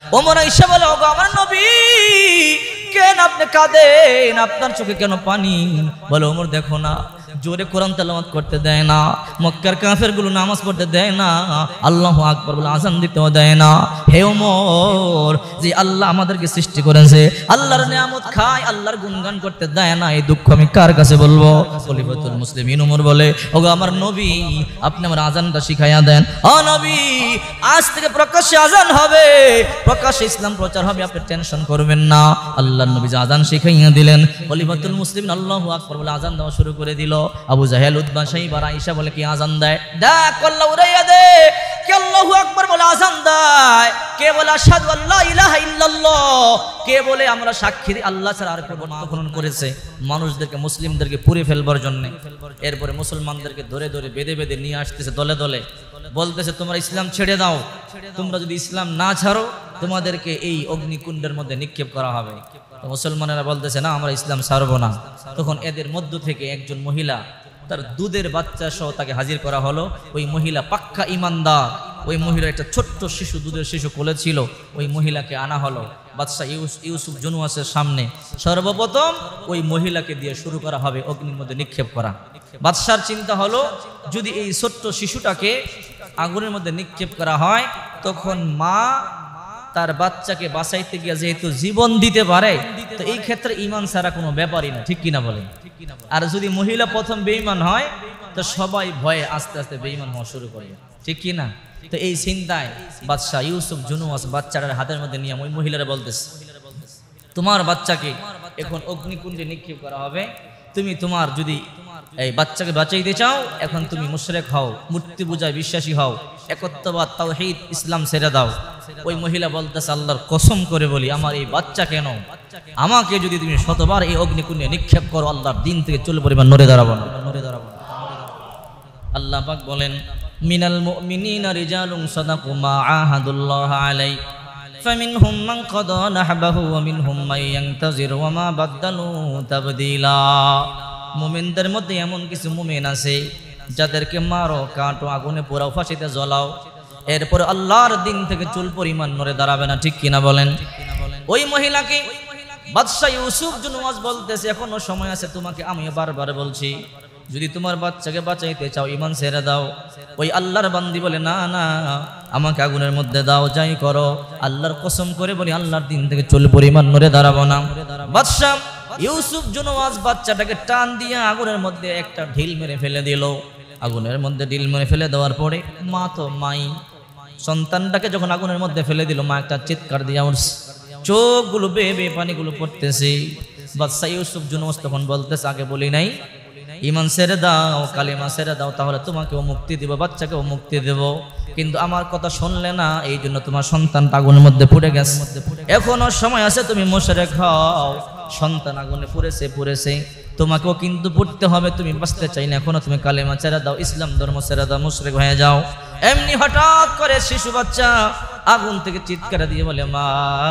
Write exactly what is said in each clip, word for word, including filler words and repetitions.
ওমর আয়েশা বলে, ওগো আমার নবী, কেন আপনি কাঁদেন? আপনার চোখে কেন পানি? বলে, ওমর দেখো না, জোরে কোরআন তেলাওয়াত করতে দেয় না, মক্কার কাফেরগুলো নামাজ পড়তে দেয় না, আল্লাহু আকবার বলে আযান দিতেও দেয় না। হে ওমর, যে আল্লাহ আমাদেরকে সৃষ্টি করেছে, আল্লাহর নিয়ামত খায়, আল্লাহর গুণগান করতে দেয় না, এই দুঃখ আমি কার কাছে বলবো? খলিফাতুল মুসলিমিন ওমর বলে, ওগো আমার নবী, আপনি আমার আযানটা শিখাইয়া দেন। ও নবী, আজ থেকে প্রকাশ্যে আযান হবে, প্রকাশ্যে ইসলাম প্রচার হবে, আপনি টেনশন করবেন না। আল্লাহর নবী আযান শিখাইয়া দিলেন। খলিফাতুল মুসলিমিন আল্লাহু আকবার বলে আযান দেওয়া শুরু করে দিল। আবু জাহেল, উতবা, শাইবা, আয়েশা বলে, কি আযান দেয়? ডাক আল্লাহ উড়াইয়া দে। কে আল্লাহু আকবার বলে আযান দেয়? কে বলে আশহাদু আল্লা ইলাহা ইল্লাল্লাহ? কে বলে আমরা সাক্ষী আল্লাহ ছাড়া আর কেউ বর্ণনা করেছে মানুষদেরকে, মুসলিমদেরকে পুড়ে ফেলবার জন্য। এরপরে মুসলমানদেরকে ধরে ধরে বেঁধে বেঁধে নিয়ে আসতেছে দলে দলে, বলতেছে তোমরা ইসলাম ছেড়ে দাও, তোমরা যদি ইসলাম না ছাড়ো তোমাদেরকে এই অগ্নিকুণ্ডের মধ্যে নিক্ষেপ করা হবে। মুসলমানেরা বলতেছে না, আমরা ইসলাম ছাড়বো না। তখন এদের মধ্য থেকে একজন মহিলা, তার দুধের বাচ্চা সহ তাকে হাজির করা হলো। ওই মহিলা পাক্কা ইমানদার, ওই মহিলা একটা ছোট্ট শিশু, দুধের শিশু কোলে ছিল, ওই মহিলাকে আনা হলো বাদশাহ ইউসুফ জুনুয়াসের সামনে। সর্বপ্রথম ওই মহিলাকে দিয়ে শুরু করা হবে অগ্নির মধ্যে নিক্ষেপ করা। বাদশার চিন্তা হলো, যদি এই ছোট্ট শিশুটাকে আগুনের মধ্যে নিক্ষেপ করা হয়, তখন মা তার বাচ্চাকে বাঁচাইতে গিয়ে যেহেতু জীবন দিতে পারে, তো এই ক্ষেত্রে ঈমান ছাড়া কোনো ব্যাপারই না, ঠিক কিনা বলেন? আর যদি মহিলা প্রথম বেঈমান হয়, তো সবাই ভয়ে আস্তে আস্তে বেঈমান হওয়া শুরু করে, ঠিক কিনা? তো এই চিন্তায় বাদশাহ ইউসুফ জুনুয়াস বাচ্চাটার হাতের মধ্যে নিয়ে ওই মহিলারা বলতেছে, তোমার বাচ্চাকে এখন অগ্নিকুণ্ডে নিক্ষেপ করা হবে, তুমি তোমার যদি এই বাচ্চাকে বাঁচাইতে চাও, এখন তুমি মুশরিক হও, মূর্তি পূজায় বিশ্বাসী হও, একত্ববাদ তাওহীদ ইসলাম ছেড়ে দাও। ওই মহিলা বলতেছে, আল্লাহর কসম করে বলি, আমার এই বাচ্চা কেন, আমাকে যদি তুমি শতবার এই অগ্নিকুণ্ডে নিক্ষেপ করো, আল্লাহর দিন থেকে চুল পরিমাণ নড়ে দাঁড়াবো না, নড়ে দাঁড়াবো না। আল্লাহ পাক বলেন, মিনাল মুমিনিনা রিজালুন সাদাকু মা আহাদুল্লাহ আলাইহি ফামিনহুম মান কাদা নাহবাহু ওয়া মিনহুম মান ইয়ানতাজির ওয়া মা বাদদালু তাবদীলা। মুমিনদের মধ্যে এমন কিছু মুমিন আছে যাদেরকে মারো, কাটো, আগুনে পোড়াও, ফাঁসিতে জ্বলাও, এরপর আল্লাহর দিন থেকে চুল পরিমাণ নড়ে দাঁড়াবে না, ঠিক কিনা বলেন? ওই মহিলাকে বাদশাহ ইউসুফ জুনুয়াস বলতেছে, এখনো সময় আছে, তোমাকে আমি বারবার বলছি, যদি তোমার বাচ্চাকে বাঁচাইতে চাও ঈমান ছেড়ে দাও। ওই আল্লাহর বান্দি বলে, না না, আমাকে আগুনের মধ্যে দাও, যাই করো, আল্লাহর কসম করে বলি, আল্লাহর দিন থেকে চুল পরিমাণ নড়ে দাঁড়াবো না। বাদশাহ ইউসুফ জুনুয়াস বাচ্চাটাকে টান দিয়ে আগুনের মধ্যে একটা ঢিল মেরে ফেলে দিল। আগুনের মধ্যে ঢিল মেরে ফেলে দেওয়ার পরে মা তো মাই, সন্তানটাকে যখন আগুনের মধ্যে ফেলে দিল, মা একটা চিৎকার দিয়ে উঠছে, চোখগুলো বেয়ে বেয়ে পানিগুলো পড়তেছে। বাদশাহ ইউসুফ জুনুয়াস তখন বলতেছে, আগে বলি নাই ঈমান ছেড়ে দাও, কালিমা ছেড়ে দাও, তাহলে তোমাকেও মুক্তি দেব, বাচ্চাকেও মুক্তি দেব, কিন্তু আমার কথা শুনলে না, এই জন্য তোমার সন্তান আগুনের মধ্যে পুড়ে গেছে। এখনো সময় আছে, তুমি মুশরিক হও, সন্তান আগুনে পুড়েছে পুড়েছে তোমাকেও কিন্তু পড়তে হবে, তুমি বাঁচতে চাই না, এখনো তুমি কালেমা ছেড়ে দাও, ইসলাম ধর্ম ছেড়ে দাও, মুশরিক হয়ে যাও। এমনি হঠাৎ করে শিশু বাচ্চা আগুন থেকে চিৎকার দিয়ে বলে, মা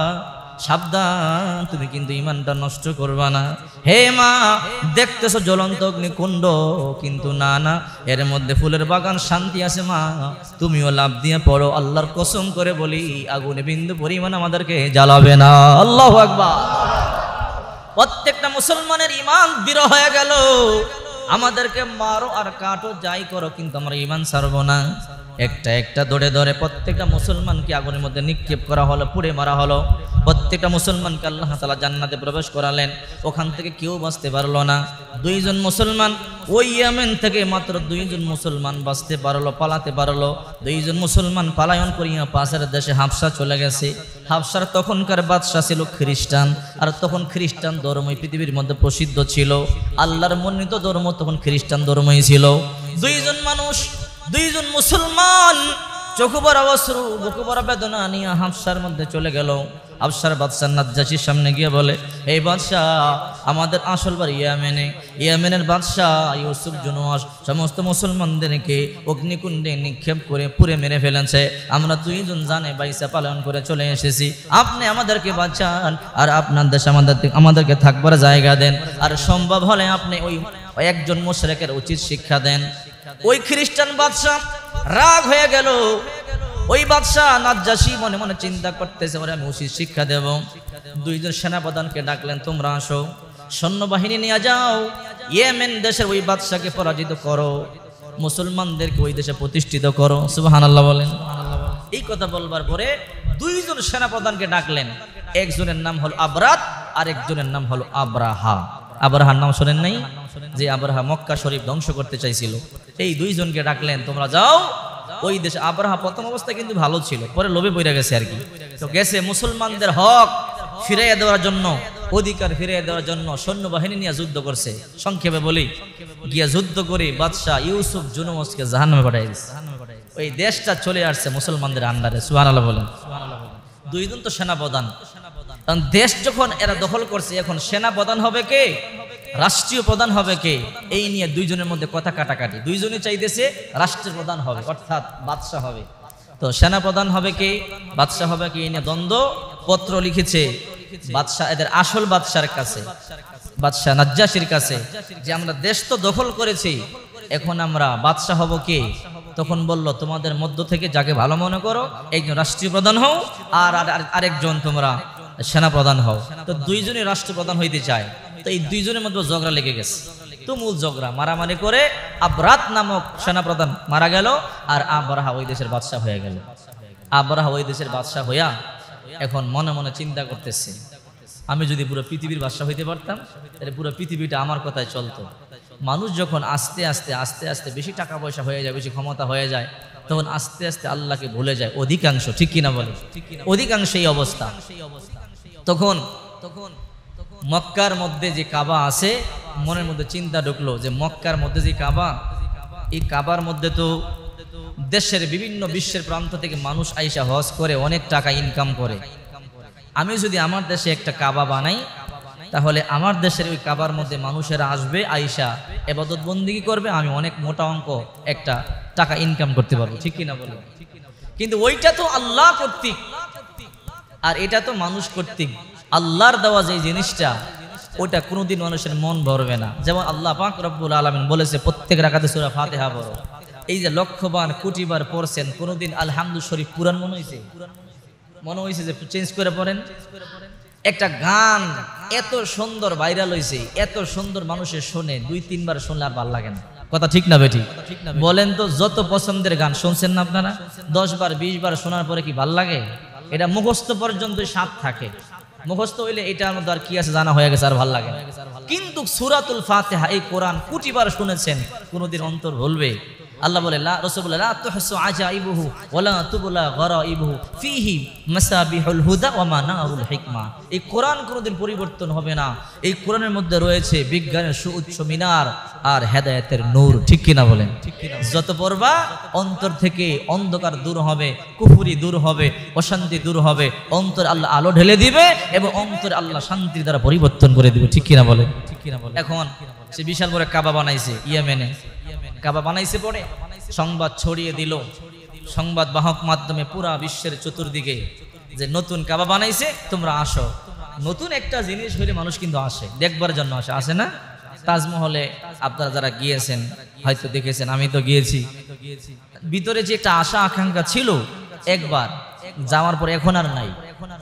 সাবধান, তুমি কিন্তু ইমানটা নষ্ট করবা না। হে মা, দেখতেছো জ্বলন্ত অগ্নিকুণ্ড, কিন্তু না না, এর মধ্যে ফুলের বাগান, শান্তি আছে মা, তুমিও লাভ দিয়ে পড়ো, আল্লাহর কসম করে বলি, আগুনে বিন্দু পরিমাণ আমাদেরকে জ্বালাবে না। আল্লাহু আকবার। প্রত্যেকটা মুসলমানের ঈমান দৃঢ় হয়ে গেল, আমাদেরকে মারো আর কাটো, যাই করো, কিন্তু আমরা ঈমান ছাড়বো না। একটা একটা ধরে ধরে প্রত্যেকটা মুসলমানকে আগুনের মধ্যে নিক্ষেপ করা হলো, পুড়ে মারা হলো। প্রত্যেকটা মুসলমানকে আল্লাহ তাআলা জান্নাতে প্রবেশ করালেন, ওখান থেকে কেউ বাঁচতে পারলো না। দুইজন মুসলমান ওই ইয়ামেন থেকে মাত্র দুইজন মুসলমান বাঁচতে পারলো, পালাতে পারলো। দুইজন মুসলমান পালায়ন করিয়া পাশের দেশে হাবশা চলে গেছে। হাবশার তখনকার বাদশা ছিল খ্রিস্টান, আর তখন খ্রিস্টান ধর্মই পৃথিবীর মধ্যে প্রসিদ্ধ ছিল। আল্লাহর মনোনীত ধর্ম তখন খ্রিস্টান ধর্মই ছিল। দুইজন মানুষ, দুইজন মুসলমান চোখ ভরা অশ্রু, বুক ভরা বেদনা নিয়ে হাবশার মধ্যে চলে গেল। হাবশার বাদশা নাজ্জাশীর সামনে গিয়ে বলে, এই বাদশাহ, আমাদের আসল বাড়ি ইয়ামেনে, ইয়ামেনের বাদশাহ ইউসুফ জুনুয়াস সমস্ত মুসলমানদেরকে অগ্নিকুণ্ডে নিক্ষেপ করে পুড়ে মেরে ফেলেছে, আমরা দুইজন জানে বাইসা পালন করে চলে এসেছি, আপনি আমাদেরকে বাঁচান, আর আপনার দেশে আমাদের আমাদেরকে থাকবার জায়গা দেন, আর সম্ভব হলে আপনি ওই একজন মুশরিকের উচিত শিক্ষা দেন। ওই খ্রিস্টান বাদশা রাগ হয়ে গেল, ওই বাদশাহ নাজ্জাশী মনে মনে চিন্তা করতেছে, ওরে আমি উচিত শিক্ষা দেব। দুইজন সেনাপ্রধানকে ডাকলেন, তোমরা আসো, সৈন্যবাহিনী নিয়ে যাও, ইয়েমেন দেশের ওই বাদশাকে পরাজিত করো, মুসলমানদেরকে ওই দেশে প্রতিষ্ঠিত করো। সুবহানাল্লাহ বলেন। এই কথা বলবার পরে দুইজন সেনাপ্রধানকে ডাকলেন, একজনের নাম হলো আবরাত, আরেকজনের নাম হলো আবরাহা। আবরাহার নাম শোনেন নাই? যে আবরাহা মক্কা শরীফ ধ্বংস করতে চাইছিল। এই দুইজনকে ডাকলেন, তোমরা যাও ওই দেশে। আবরাহা প্রথম অবস্থায় কিন্তু ভালো ছিল, পরে লোভে পড়ে গেছে আর কি। তো গেছে মুসলমানদের হক ফিরিয়ে দেওয়ার জন্য, অধিকার ফিরিয়ে দেওয়ার জন্য সৈন্যবাহিনী নিয়ে যুদ্ধ করছে। সংক্ষেপে বলি, গিয়া যুদ্ধ করে বাদশাহ ইউসুফ জুনুমসকে জাহান্নামে পাঠিয়ে দিয়েছে। ওই দেশটা চলে আসছে মুসলমানদের আন্ডারে। সুবহানাল্লাহ বলেন। দুইজন তো সেনাপ্রধান, কারণ দেশ যখন এরা দখল করছে, এখন সেনাপ্রধান হবে কে, রাষ্ট্রীয় প্রধান হবে কে, এই নিয়ে দুইজনের মধ্যে কথা কাটাকাটি। দুইজনই চাইতেছে রাষ্ট্রের প্রধান হবে, অর্থাৎ বাদশাহ হবে। তো সেনাপ্রধান হবে কে, বাদশাহ হবে কে, এই নিয়ে দ্বন্দ্ব। পত্র লিখেছে বাদশাহ, এদের আসল বাদশার কাছে, বাদশাহ নাজ্জাশীর কাছে, যে আমরা দেশ তো দখল করেছি, এখন আমরা বাদশাহ হব কে। তখন বলল, তোমাদের মধ্য থেকে যাকে ভালো মনে করো একজন রাষ্ট্রীয় প্রধান হও, আর আরেকজন তোমরা সেনাপ্রধান হও। তো দুইজনই রাষ্ট্রপ্রধান হইতে চায়। তো এই দুইজনের মধ্যে ঝগড়া লেগে গেছে, তুমুল ঝগড়া, মারামারি করে আবরাত নামক সেনাপ্রধান মারা গেল, আর আবরাহা ওই দেশের বাদশাহ হয়ে গেল। আবরাহা ওই দেশের বাদশাহ হইয়া এখন মনে মনে চিন্তা করতেছে, আমি যদি পুরো পৃথিবীর বাদশাহ হইতে পারতাম, তাহলে পুরো পৃথিবীটা আমার কথায় চলতো। মানুষ যখন আস্তে আস্তে আস্তে আস্তে বেশি টাকা পয়সা হয়ে যায়, বেশি ক্ষমতা হয়ে যায়, তখন আস্তে আস্তে আল্লাহকে ভুলে যায় অধিকাংশ। ঠিক কিনা বলে? অধিকাংশ এই অবস্থা। তখন তখন মক্কার মধ্যে যে কাবা আছে, মনের মধ্যে চিন্তা ঢুকলো যে মক্কার মধ্যে যে কাবা, এই কাবার মধ্যে তো দেশের বিভিন্ন বিশ্বের প্রান্ত থেকে মানুষ আইসা হজ করে, অনেক টাকা ইনকাম করে। আমি যদি আমার দেশে একটা কাবা বানাই, তাহলে আমার দেশের ওই কাবার মধ্যে মানুষেরা আসবে, আইসা ইবাদত বন্দেগী করবে, আমি অনেক মোটা অঙ্ক একটা টাকা ইনকাম করতে পারবো। ঠিক কিনা বলে? কিন্তু ওইটা তো আল্লাহ কর্তৃক, আর এটা তো মানুষ কর্তৃক। আল্লাহর দেওয়া যে জিনিসটা, ওটা কোনোদিন মানুষের মন ভরবে না। যেমন আল্লাহ পাক রব্বুল আলামিন বলেছে, প্রত্যেক রাকাতে সূরা ফাতিহা পড়ো। এই যে লক্ষবার কোটিবার পড়ছেন, কোনোদিন আলহামদুলিল্লাহ শরীফ পুরান মনে হয়েছে? মনে হয়েছে যে চেঞ্জ করে পড়েন? একটা গান এত সুন্দর ভাইরাল হয়েছে, এত সুন্দর মানুষের শোনে, দুই তিনবার শুনলে আর ভালো লাগে না। কথা ঠিক না বেঠিক? বলেন তো, যত পছন্দের গান শুনছেন না আপনারা, দশ বার বিশ বার শোনার পরে কি ভাল লাগে? এটা মুখস্থ পর্যন্ত স্বাদ থাকে। মুখস্থ হইলে এটার মধ্যে আর কি আছে জানা হয়ে গেছে, আর ভাল লাগে। কিন্তু সূরাতুল ফাতিহা, এই কোরআন কোটিবার শুনেছেন, কোনোদিন অন্তর ভুলবে? আল্লাহ বলে, লা রাসূল বলে, লা তুহসু আজাইবুহু ওয়ালা তুবলা গরাইবুহু ফিহি মাসাবিহুল হুদা ওয়া মানারুল হিকমা। এই কোরআন কোনোদিন পরিবর্তন হবে না। এই কোরআনের মধ্যে রয়েছে বিজ্ঞানের সুউচ্চ মিনার আর হেদায়েতের নূর। ঠিক কিনা বলেন? যত পড়বা অন্তর থেকে অন্ধকার দূর হবে, কুফরি দূর হবে, অশান্তি দূর হবে, অন্তর আল্লাহ আলো ঢেলে দিবে এবং অন্তর আল্লাহ শান্তির দ্বারা পরিবর্তন করে দিবে। ঠিক কিনা বলেন? ঠিক কিনা বলেন? এখন সে বিশাল বড় কাবা বানাইছে ইয়েমেনে, কাবা বানাইছে, পরে সংবাদ ছড়িয়ে দিল সংবাদ বাহক মাধ্যমে পুরা বিশ্বের চতুর্দিকে, যে নতুন কাবা বানাইছে, তোমরা আসো। নতুন একটা জিনিস হইলে মানুষ কিন্তু আসে, দেখবার জন্য আসে, আসে না? তাজমহলে আপনারা যারা গিয়েছেন হয়তো দেখেছেন, আমি তো গিয়েছি। ভিতরে যে একটা আশা আকাঙ্ক্ষা ছিল একবার যাওয়ার পর, এখন আর নাই।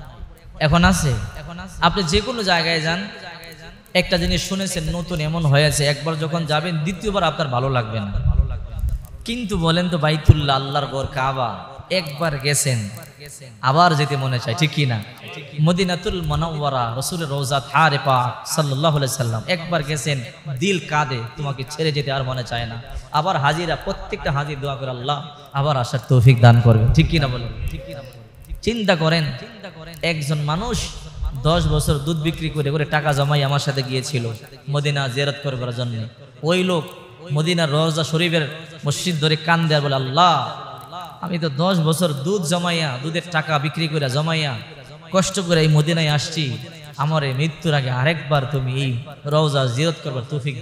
এখন আছে? আপনি যে কোনো জায়গায় যান, একটা জিনিস শুনেছেন নতুন এমন হয়েছে, একবার যখন যাবেন দ্বিতীয়বার আপনার ভালো লাগবে না। কিন্তু বলেন তো, বাইতুল্লাহ আল্লাহর ঘর কাবা একবার গেছেন, আবার যেতে মনে চায়। ঠিক কি না? মদিনাতুল মুনাওয়ারা রাসূলের রওজা তারে পাক সাল্লাল্লাহু আলাইহি সাল্লাম, একবার গেছেন, দিল কাঁদে, তোমাকে ছেড়ে যেতে আর মনে চায় না। আবার হাজিরা, প্রত্যেকটা হাজির দোয়া করে আল্লাহ আবার আসার তৌফিক দান করবে। ঠিক কি না বলেন? চিন্তা করেন, একজন মানুষ দশ বছর দুধ বিক্রি করে করে টাকা জমাই আমার সাথে গিয়েছিল মদিনা জিয়ারত করবার জন্য। ওই লোক মদিনার রওজা শরীফের মসজিদ ধরে কান্দে আর বলে, আল্লাহ আমি তো দশ বছর দুধ জমাইয়া, দুধের টাকা বিক্রি করে জমাইয়া কষ্ট করে এই মদিনায় আসছি, আমার এই মৃত্যুর আগে আরেকবার তুমি এই রওজা জিয়ারত করবার তৌফিক।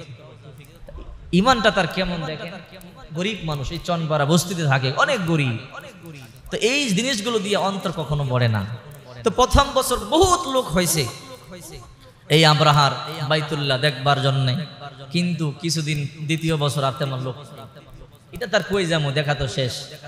ইমানটা তার কেমন দেখেন। গরিব মানুষ, এই চনপাড়া বস্তিতে থাকে, অনেক গরিব। তো এই জিনিসগুলো দিয়ে অন্তর কখনো মরে না। তো প্রথম বছর বহুত লোক হয়েছে এই আবরাহার বাইতুল্লাহ দেখবার জন্য, কিন্তু কিছুদিন দ্বিতীয় বছর আর তেমন লোক, এটা তার কই যাবো, দেখা তো শেষ।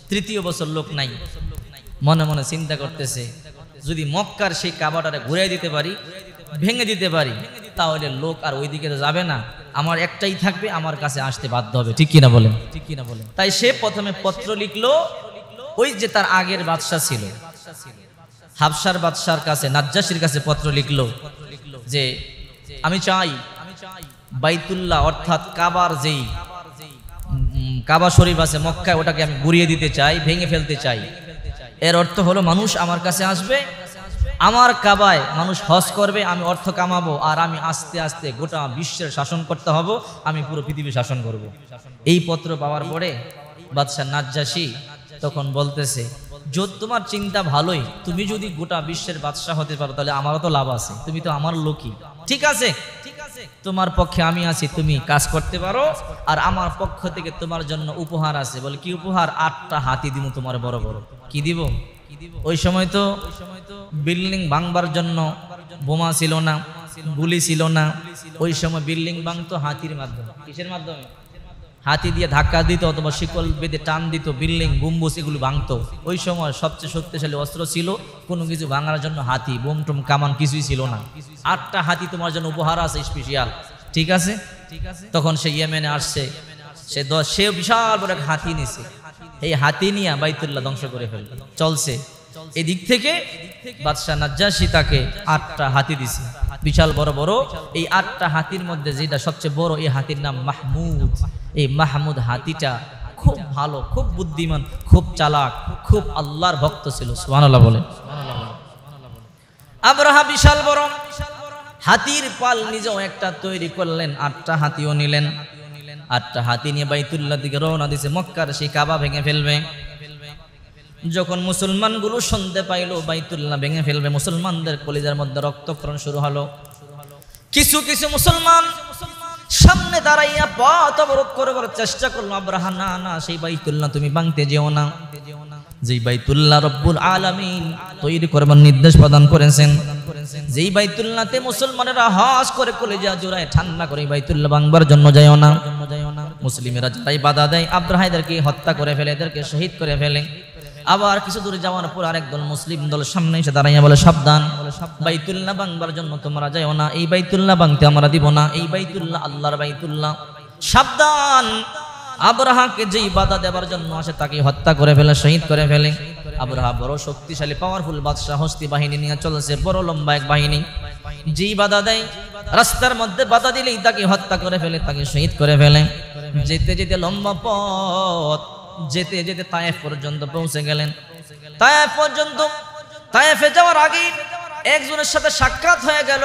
তৃতীয় বছর লোক নাই, মনে মনে চিন্তা করতেছে যদি মক্কার সেই কাবাটারে ঘুরাই দিতে পারি, ভেঙে দিতে পারি, তাহলে লোক আর ওইদিকে যাবে না, আমার একটাই থাকবে, আমার কাছে আসতে বাধ্য হবে। ঠিক কিনা বলেন? ঠিক কিনা বলেন? তাই সে প্রথমে পত্র লিখলো, ওই যে তার আগের বাদশা ছিল হাবশার বাদশার কাছে, নাজ্জাশীর কাছে পত্র লিখলো যে আমি চাই বাইতুল্লাহ অর্থাৎ কাবার যেই কাবা শরীফ আছে মক্কায়, ওটাকে আমি গুড়িয়ে দিতে চাই, ভেঙে ফেলতে চাই। এর অর্থ হলো মানুষ আমার কাছে আসবে, আমার কাবায় মানুষ হজ করবে, আমি অর্থ কামাবো, আর আমি আস্তে আস্তে গোটা বিশ্বের শাসন করতে হব, আমি পুরো পৃথিবী শাসন করব। এই পত্র পাওয়ার পরে বাদশা নাজ্জাশী তখন বলতেছে, যদি তোমার চিন্তা ভালোই, তুমি যদি গোটা বিশ্বের বাদশা হতে পারো তাহলে আমারও তো লাভ আছে, তুমি তো আমার লোকই। ঠিক আছে, তোমার পক্ষে আমি আছি, তুমি কাজ করতে পারো, আর আমার পক্ষ থেকে তোমার জন্য উপহার আছে। বলে কি উপহার? আটটা হাতি দিব তোমার, বড় বড়। কি দিব? ওই সময় তো বিল্ডিং ভাঙবার জন্য বোমা ছিল না, গুলি ছিল না, ওই সময় বিল্ডিং ভাঙতো হাতির মাধ্যমে। কিসের মাধ্যমে? হাতি দিয়ে ধাক্কা দিত অথবা শিকল বেঁধে টান দিত, বিল্ডিং গম্বুজ এগুলো ভাঙতো। ওই সময় সবচেয়ে শক্তিশালী অস্ত্র ছিল কোনো কিছু ভাঙার জন্য হাতি, বোম টুম কামান কিছুই ছিল না। আটটা হাতি তোমার জন্য উপহার আছে স্পেশাল। ঠিক আছে, তখন সে ইয়েমেনে আসছে, সে সে বিশাল বড় এক হাতি নিছে, এই হাতি নিয়ে বাইতুল্লাহ ধ্বংস করে ফেলবে চলছে। এদিক থেকে বাদশা নাজ্জাশী তাকে আটটা হাতি দিছে, বিশাল বড় বড়। এই আটটা হাতির মধ্যে যেটা সবচেয়ে বড়, এই হাতির নাম মাহমুদ। এই মাহমুদ হাতিটা খুব ভালো, খুব বুদ্ধিমান, খুব চালাক, খুব আল্লাহর ভক্ত ছিল। সুবহানাল্লাহ বলে। আবরাহা বিশাল বড় হাতির পাল নিজেও একটা তৈরি করলেন, আটটা হাতিও নিলেন। আটটা হাতি নিয়ে বাইতুল্লাহ দিকে রওনা দিছে, মক্কার সেই কাবা ভেঙে ফেলবে। যখন মুসলমানগুলো শুনতে পাইলো বাইতুল্লাহ ভেঙে ফেলবে, মুসলমানদের কলিজার মধ্যে রক্তক্ষরণ শুরু হলো। কিছু কিছু মুসলমান সামনে দাঁড়াইয়া পথ অবরোধ করবার চেষ্টা করলো। আবরাহা না না, সেই বাইতুল্লাহ তুমি ভাঙতে যেও না, যেই বাইতুল্লাহ রব্বুল আলামিন তৈরি করবার নির্দেশ প্রদান করেছেন, যেই বাইতুল্লাহতে মুসলমানেরা হজ করে কলিজা জোড়ায় ঠান্ডা করে, বাইতুল্লাহ ভাঙবার জন্য যাইও না। মুসলিমেরা যারাই বাধা দেয়, আবরাহা এদেরকে হত্যা করে ফেলে, এদেরকে শহীদ করে ফেলে। আবার কিছু দূরে যাওয়ার পর আরেক দল মুসলিম দল সামনে এসে দাঁড়াইয়া বলে, সাবধান, বাইতুল্লাহ ভাঙবার জন্য তোমরা যাইও না, এই বাইতুল্লাহ ভাঙতে আমরা দিব না, এই বাইতুল্লাহ আল্লাহর বাইতুল্লাহ, সাবধান। আবরাহাকে যেই বাধা দেবার জন্য আসে তাকে হত্যা করে ফেলে, শহীদ করে ফেলে। আবরাহা বড় শক্তিশালী পাওয়ারফুল বাদশা, হস্তি বাহিনী নিয়ে চলেছে, বড় লম্বা এক বাহিনী। যেই বাধা দেয়, রাস্তার মধ্যে বাধা দিলেই তাকে হত্যা করে ফেলে, তাকে শহীদ করে ফেলে। যেতে যেতে লম্বা পথ, যেতে যেতে তায়েফ পর্যন্ত পৌঁছে গেলেন। তায়েফ পর্যন্ত, তায়েফে যাওয়ার আগে একজনের সাথে সাক্ষাৎ হয়ে গেল।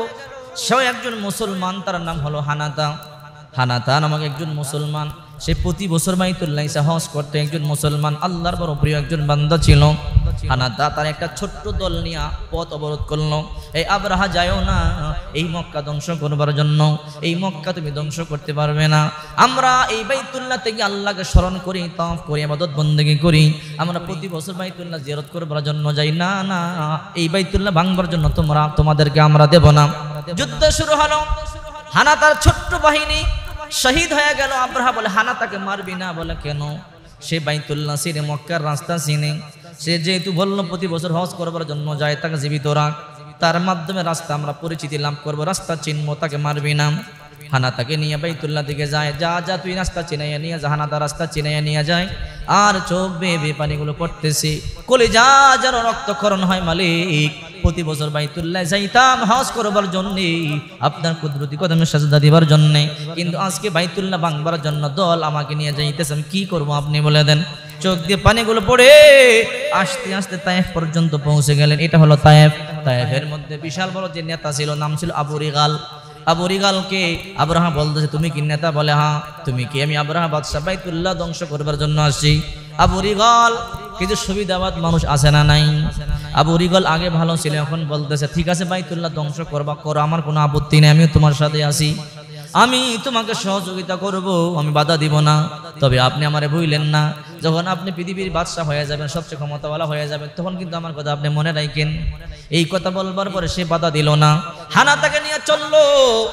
সেও একজন মুসলমান, তার নাম হলো হানাতা। হানাতা নামক একজন মুসলমান, সে প্রতি বছর বাইতুল্লাহ হজ করতে, একজন মুসলমান, আল্লাহর বড় প্রিয় একজন বান্দা ছিল। হানাতা তার একটা ছোট্ট দল নিয়ে পথ অবরোধ করলো। এই আবরাহা যায়ও না, এই মক্কা ধ্বংস করবার জন্য, এই মক্কা তুমি ধ্বংস করতে পারবে না। আমরা এই বাইতুল্লাহ থেকে আল্লাহকে স্মরণ করি, তাওয়াফ করি, ইবাদত বন্দেগী করি, আমরা প্রতি বছর বাইতুল্লাহ জিয়ারত করবার জন্য যাই। না না, এই বাইতুল্লাহ ভাঙবার জন্য তোমরা তোমাদেরকে আমরা দেব না। যুদ্ধ শুরু হলো, হানাতার ছোট্ট বাহিনী শহীদ হয়ে গেল। আবরাহা বলে, হানাতাকে মারবি না। বলে কেন? সে বাইতুল্লাহ চিনে, মক্কার রাস্তা চিনে, সে যেহেতু বলল প্রতি বছর হজ করবার জন্য যায়, তাকে জীবিত রাখ, তার মাধ্যমে রাস্তা আমরা পরিচিতি লাভ করবো, রাস্তা চিনবো, তাকে মারবি না। হানাতাকে নিয়ে বাইতুল্লাহ দিকে যায়, যা যা তুই রাস্তা চিনাইয়া নিয়ে যা। হানাতা রাস্তা চিনাইয়া নিয়ে যায়, আর চোখ বেয়ে বেয়ে পানিগুলো পড়তেছে, কলিজা যেন রক্তক্ষরণ হয়। মালিক, প্রতি বছর বাইতুল্লাহ যাইতাম হজ করবার জন্যে, আপনার কুদরতি কদমে সাজদা দিবার জন্যে, কিন্তু আজকে বাইতুল্লাহ ভাঙবার জন্য দল আমাকে নিয়ে যাইতেছেন, কি করবো আপনি বলে দেন। চোখ দিয়ে পানিগুলো পড়ে আস্তে আস্তে তায়েফ পর্যন্ত পৌঁছে গেলেন। এটা হলো তায়েফ। তায়েফের মধ্যে বিশাল বড় যে নেতা ছিল, নাম ছিল আবু রিগাল। আবু রিগালকে আবরাহা বলতেছে, তুমি কি নেতা? বলে হ্যাঁ। তুমি কি? আমি আবরাহা বাদশা, বাইতুল্লাহ ধ্বংস করবার জন্য আসছি। আবু রিগাল কিছু সুবিধাবাদ মানুষ আছে না নাই? আবু রিগাল আগে ভালো ছিল, এখন বলতেছে ঠিক আছে বাইতুল্লাহ ধ্বংস করবা, করো, আমার কোনো আপত্তি নেই, আমিও তোমার সাথে আছি, আমি তোমাকে সহযোগিতা করব, আমি বাধা দিব না। তবে আপনি আমারে ভুলেন না, যখন আপনি পৃথিবীর বাদশা হয়ে যাবেন, সবচেয়ে ক্ষমতাওয়ালা হয়ে যাবেন, তখন কিন্তু আমার কথা আপনি মনে রাখেন। এই কথা বলবার পরে সে বাধা দিল না। হানাতাকে নিয়ে চললো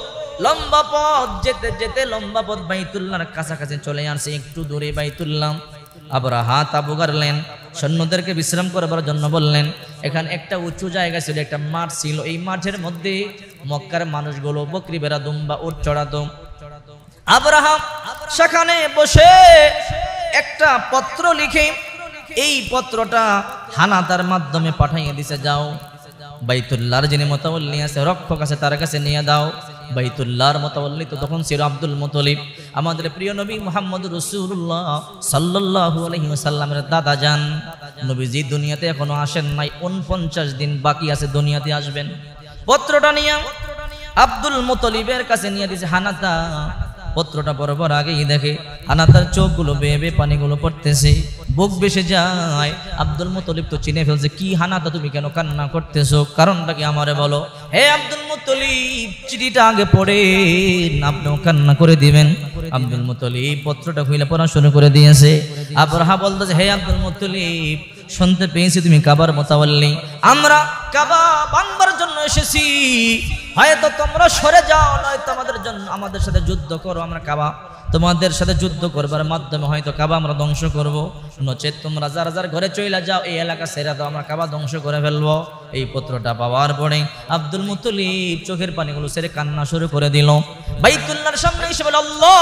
লম্বা পথ, যেতে যেতে লম্বা পথ বাইতুল্লাহর কাছাকাছি চলে আসছে। একটু দূরে বাইতুল্লাহ, আবরাহা তাবু গাড়লেন, সৈন্যদেরকে বিশ্রাম করবার জন্য বললেন। এখানে একটা উঁচু জায়গা ছিল, একটা মাঠ ছিল। এই মাঠের মধ্যে মক্কার মানুষগুলো বকরি বেড়া দুম্বা উট চড়াতো। আব্রাহাম সেখানে বসে একটা পত্র লিখে এই পত্রটা হানাদার মাধ্যমে পাঠিয়ে দিছে, যাও বাইতুল্লাহর যিনি মোতাওয়াল্লি আছে, রক্ষক আছে, তার কাছে নিয়ে দাও। বাইতুল্লাহর মোতাওয়াল্লি তো তখন ছিল আব্দুল মুত্তালিব, আমাদের প্রিয় নবী মুহাম্মদ রাসূলুল্লাহ সাল্লাল্লাহু আলাইহি ওয়াসাল্লামের দাদা যান। নবীজি দুনিয়াতে এখনো আসেন নাই, উনপঞ্চাশ দিন বাকি আছে দুনিয়াতে আসবেন। পত্রটা নিয়ে আব্দুল মুত্তালিবের কাছে নিয়ে দিয়েছে হানাতা। পত্রটা বরাবর আগেই দেখে হানাতার চোখগুলো বেয়ে বেয়ে পানিগুলো পড়তেছে, বুক বেসে যায়। আব্দুল মুত্তালিব তো চিনে ফেলছে, কি হানাতা তুমি কেন কান্না করতেছো, কারণটা কি আমারে বলো। হে আব্দুল মুত্তালিব, চিঠিটা আগে পড়ে আপনিও কান্না করে দিবেন। আব্দুল মুত্তালিব পত্রটা খুলে পড়া শুরু করে দিয়েছে। আবরাহা বলতেছে, হে আব্দুল মুত্তালিব, শুনতে পেয়েছি তুমি কাবার মোতাওয়াল্লি, আমরা কাবা ভাঙবার জন্য এসেছি, হয়তো তোমরা সরে যাও, নয়তো আমাদের জন্য আমাদের সাথে যুদ্ধ করো, আমরা কাবা তোমাদের সাথে যুদ্ধ করবার মাধ্যমে হয়তো কাবা আমরা ধ্বংস করব, নচেত তোমরা যার যার ঘরে চলে যাও, এই এলাকা ছেড়ে দাও, আমরা কাবা ধ্বংস করে ফেলবো। এই পত্রটা পাওয়ার পরে আব্দুল মুত্তালিব চোখের পানিগুলো ছেড়ে কান্না শুরু করে দিল। বাইতুল্লাহর সামনে এসে বলে, আল্লাহ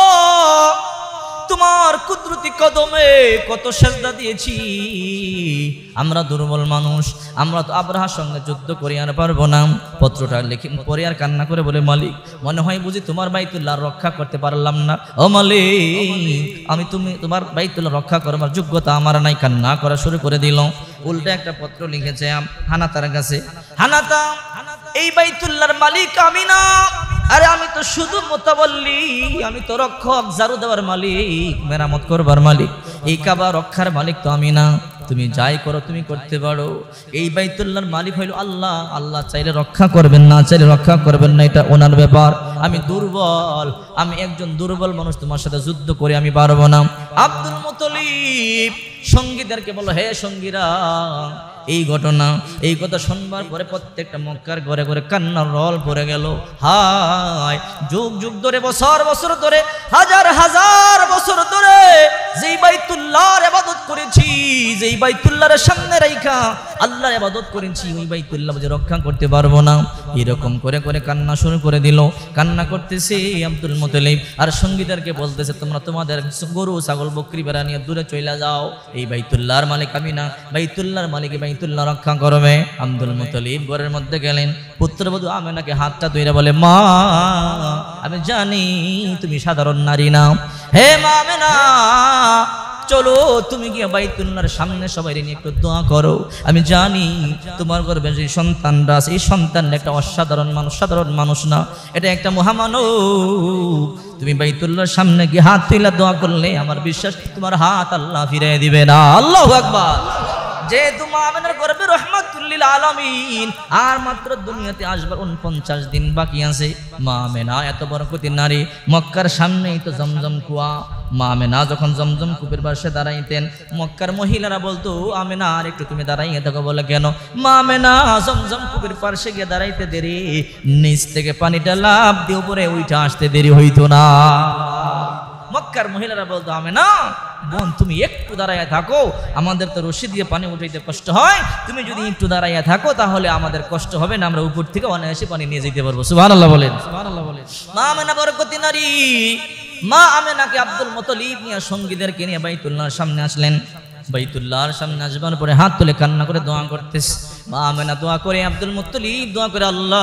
তোমার কুদরতি কদমে কত সেজদা দিয়েছি, আমরা দুর্বল মানুষ, আমরা তো আব্রাহার সঙ্গে যুদ্ধ করে আর পারবো না। পত্রটা লিখে পরে আর কান্না করে বলে, মালিক মনে হয় বুঝি তোমার বাইতুল্লাহ রক্ষা করতে পারলাম না। ও মালিক, আমি তুমি তোমার বাইতুল্লাহ রক্ষা করবার যোগ্যতা আমার নাই। কান্না করা শুরু করে দিল। উল্টা একটা পত্র লিখেছে হানাতার কাছে, হানাতা এই বাইতুল্লাহর মালিক আমি না, আরে আমি তো শুধু মোতাওয়াল্লি, আমি তো রক্ষক, ঝাড়ু দেওয়ার মালিক, মেরামত করবার মালিক, এই কাবা রক্ষার মালিক তো আমি না। তুমি যাই করো তুমি করতে পারো, এই বাইতুল্লাহর মালিক হইল আল্লাহ, আল্লাহ চাইলে রক্ষা করবেন, না চাইলে রক্ষা করবেন না, এটা ওনার ব্যাপার। আমি দুর্বল, আমি একজন দুর্বল মানুষ, তোমার সাথে যুদ্ধ করে আমি পারবো না। আব্দুল মুত্তালিব সঙ্গীদেরকে বলো, হে সঙ্গীরা, এই ঘটনা এই কথা শুনবার পরে প্রত্যেকটা মক্কার ঘরে ঘরে কান্নার রল পড়ে গেল। হায়, যুগ যুগ ধরে, বছর বছর ধরে, হাজার হাজার বছর ধরে যেই বাইতুল্লাহর ইবাদত করেছি, যেই বাইতুল্লাহর সামনে রাইখা আল্লাহর ইবাদত করেছি, ওই বাইতুল্লাহ যে রক্ষা করতে পারবো না। এরকম করে করে কান্না শুরু করে দিল। কান্না করতেছে আব্দুল মুত্তালিব, আর সঙ্গীদেরকে বলতেছে, তোমরা তোমাদের গরু ছাগল বকরি বেড়া নিয়ে দূরে চলে যাও, এই বাইতুল্লাহর মালিক আমি না, বাইতুল্লাহর মালিক বাইতুল্লাহ রক্ষা করবে। আব্দুল মুত্তালিব ঘরের মধ্যে গেলেন, পুত্রবধূ আমেনাকে হাতটা ধরে বলে, মা আমি জানি তুমি সাধারণ নারী না, হে মা আমেনা চলো তুমি গিয়ে বাইতুল্লাহর সামনে সবাই নিয়ে একটু দোয়া করো, আমি জানি তোমার গর্ভে যে সন্তানরা আছে, এই সন্তান একটা অসাধারণ মানুষ, সাধারণ মানুষ না, এটা একটা মহামানব। তুমি বাইতুল্লাহর সামনে গিয়ে হাত তুলে দোয়া করলে আমার বিশ্বাস তোমার হাত আল্লাহ ফিরিয়ে দিবে না। আল্লাহু আকবার। যেহেতু মা আমেনার গর্ভে রহমাতুল লিল আলামিন, আর মাত্র দুনিয়াতে আসবার উনপঞ্চাশ দিন বাকি আছে। মা আমেনা এত বরকতি নারী, মক্কার সামনেই তো জমজম কুয়া। মা আমেনা যখন জমজম কূপের পাশে দাঁড়াইতেন, মক্কার মহিলারা বলতো, আমেনা আর একটু তুমি দাঁড়াইয়ে থাকো। বলে কেন? মা আমেনা জমজম কূপের পাশে গিয়ে দাঁড়াইতে দেরি, নিচ থেকে পানিটা লাফ দিয়ে উপরে উঠে আসতে দেরি হইতো না। মক্কার মহিলারা বলতো, আমেনা বোন তুমি একটু দাঁড়াইয়া থাকো, আমাদের তো রশি দিয়ে পানি উঠাইতে কষ্ট হয়, তুমি যদি একটু দাঁড়াইয়া থাকো তাহলে আমাদের কষ্ট হবে না, আমরা উপর থেকে অনায়াসে পানি নিয়ে যেতে পারবো। সুবহানাল্লাহ বলেন, সুবহানাল্লাহ বলেন। মা আমেনা বরকতি নারী। মা আমেনাকে আব্দুল মুত্তালিব নিয়ে সঙ্গীদেরকে নিয়ে বাইতুল্লাহর সামনে আসলেন। বাইতুল্লাহর সামনে আসবার পরে হাত তুলে কান্না করে দোয়া করতেছে। মা আমেনা দোয়া করে, আব্দুল মুত্তালিব দোয়া করে, আল্লাহ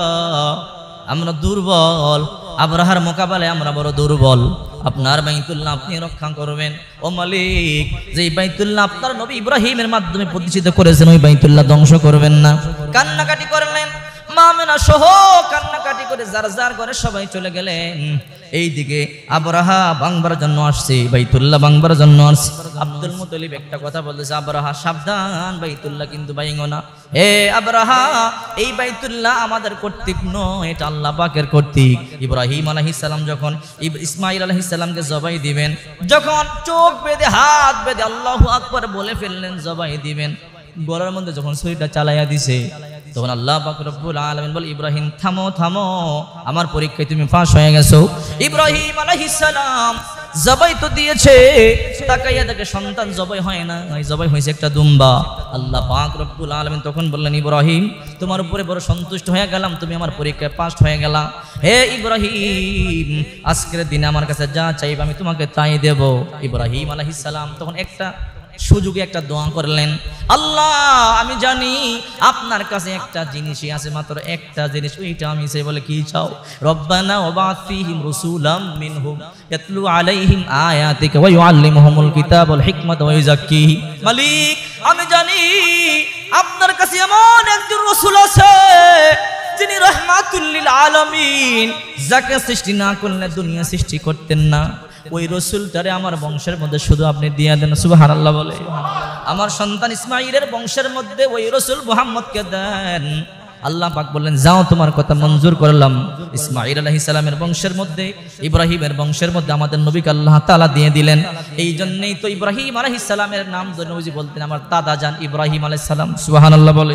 আমরা দুর্বল, আবরাহার মোকাবেলায় আমরা বড় দুর্বল, আপনার বাইতুল্লাহ আপনি রক্ষা করবেন। ও মালিক, যে বাইতুল্লাহ আপনার নবী ইব্রাহিমের মাধ্যমে প্রতিষ্ঠিত করেছেন, ওই বাইতুল্লাহ ধ্বংস করবেন না। কান্নাকাটি করলেন, মা আমেনা সহ কান্নাকাটি করে যার যার ঘরে সবাই চলে গেলেন। এইদিকে আবরাহা ভাঙবার জন্য আসছে, বাইতুল্লাহ ভাঙবার জন্য আসছে। আব্দুল মুত্তালিব একটা কথা বলতেছে, আবরাহা সাবধান, বাইতুল্লাহ কিন্তু ভাঙো না। হে আবরাহা, এই বাইতুল্লাহ আমাদের কর্তৃক নয়, এটা আল্লাহ পাকের কর্তৃক। ইব্রাহিম আলাইহিস সালাম যখন ইসমাঈল আলাইহিস সালামকে জবাই দিবেন, যখন চোখ বেঁধে হাত বেঁধে আল্লাহু আকবার বলে ফেললেন, জবাই দিবেন, গলার মধ্যে যখন ছুরিটা চালাইয়া দিছে, তখন আল্লাহ পাক রব্বুল আলামিন বলে, ইব্রাহিম থামো থামো, আমার পরীক্ষায় তুমি ফাঁস হয়ে গেছো। ইব্রাহিম আলাইহিস সালাম জবাই তো দিয়েছে, তাকাইয়া দেখে সন্তান জবাই হয় না, জবাই হয়েছে একটা দুম্বা। আল্লাহ পাক রব্বুল আলামিন তখন বললেন, ইব্রাহিম তোমার উপরে বড় সন্তুষ্ট হয়ে গেলাম, তুমি আমার পরীক্ষায় পাস হয়ে গেলা। হে ইব্রাহিম, আজকের দিনে আমার কাছে যা চাইবে আমি তোমাকে তাই দেব। ইব্রাহিম আলাইহিস সালাম তখন একটা সুযোগে একটা দোয়া করলেন, আল্লাহ আমি জানি আপনার কাছে একটা জিনিসই আছে, মাত্র একটা জিনিস, ওইটা আমি চাই। বলে কি চাও? রব্বানা ওয়াবা'থ ফীহিম রাসূলাম মিনহুম ইয়াতলু আলাইহিম আয়াতিকা ওয়া ইউআল্লিমুহুমুল কিতাবা ওয়াল হিকমাতা ওয়া ইউযাক্কিহিম। মালিক আমি জানি আপনার কাছে এমন একজন রাসূল আছে যিনি রাহমাতুল লিল আলামিন, যাকে সৃষ্টি না করলে দুনিয়া সৃষ্টি করতেন না। ওই রসুলটারে আমার বংশের মধ্যে শুধু আপনি দিয়ে দেন। সুবহানাল্লাহ বলে। আমার সন্তান ইসমাঈলের বংশের মধ্যে ওই রসুল মুহাম্মদকে দেন। আল্লাহ পাক বললেন, যাও তোমার কথা মঞ্জুর করলাম। ইসমাঈল আলাইহিস সালামের বংশের মধ্যে, ইব্রাহিমের বংশের মধ্যে আমাদের নবীকে আল্লাহ তাআলা দিয়ে দিলেন। এই জন্যই তো ইব্রাহিম আলাইহিস সালামের নাম নবীজি বলতেন আমার দাদা জান ইব্রাহিম আলাইহিস সালাম। সুবহানাল্লাহ বলে।